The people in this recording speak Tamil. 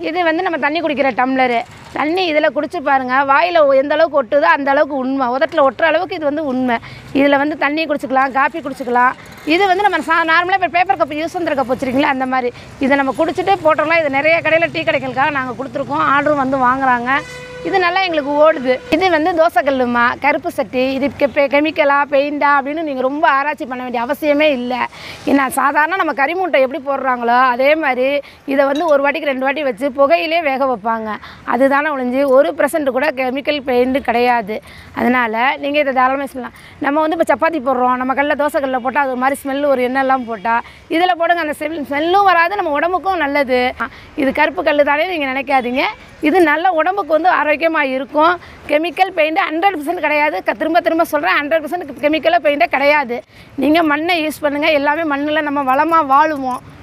இது வந்து நம்ம தண்ணி குடிக்கிற டம்ளரு. தண்ணி இதில் குடிச்சு பாருங்கள், வாயில் எந்த அளவுக்கு ஒட்டுதோ அந்த அளவுக்கு உண்மை, உதட்டில் ஒட்டுற அளவுக்கு இது வந்து உண்மை. இதில் வந்து தண்ணி குடிச்சிக்கலாம், காஃபி குடிச்சிக்கலாம். இது வந்து நம்ம நார்மலாக இப்போ பேப்பர் கப்பு யூஸ் பண்ணுற கப் வச்சுருக்கீங்களா அந்த மாதிரி இதை நம்ம குடிச்சிட்டு போட்டோம்லாம். இது நிறைய கடையில் டீ கடைகளுக்காக நாங்கள் கொடுத்துருக்கோம், ஆர்டரும் வந்து வாங்குகிறாங்க. இது நல்லா எங்களுக்கு ஓடுது. இது வந்து தோசைக்கல்லுமா, கருப்பு சட்டி, இது கெமிக்கலா பெயிண்டா அப்படின்னு நீங்கள் ரொம்ப ஆராய்ச்சி பண்ண வேண்டிய அவசியமே இல்லை. ஏன்னா சாதாரண நம்ம கறிமூட்டை எப்படி போடுறாங்களோ அதே மாதிரி இதை வந்து ஒரு வாட்டிக்கு 2 வாட்டி வச்சு புகையிலே வேக வைப்பாங்க. அதுதானே ஒழிஞ்சு 1% கூட கெமிக்கல் பெயிண்ட் கிடையாது. அதனால் நீங்கள் இதை தாராளமாக சொல்லலாம். நம்ம வந்து இப்போ சப்பாத்தி போடுறோம், நம்ம கல்லில் தோசைக்கல்லில் போட்டால் அது மாதிரி ஸ்மெல்லு ஒரு எண்ணெய்லாம் போட்டால் இதில் போடுங்க, அந்த ஸ்மெல்லும் வராது, நம்ம உடம்புக்கும் நல்லது. இது கருப்பு கல் தானே நீங்கள் நினைக்காதீங்க. இது நல்ல உடம்புக்கு வந்து ஆரோக்கியமாக இருக்கும். கெமிக்கல் பெயிண்ட்டு 100% கிடையாது. திரும்ப திரும்ப சொல்கிறேன், 100% கெமிக்கலாக பெயிண்ட்டே கிடையாது. நீங்கள் மண்ணை யூஸ் பண்ணுங்கள். எல்லாமே மண்ணில் நம்ம வளமாக வாழுவோம்.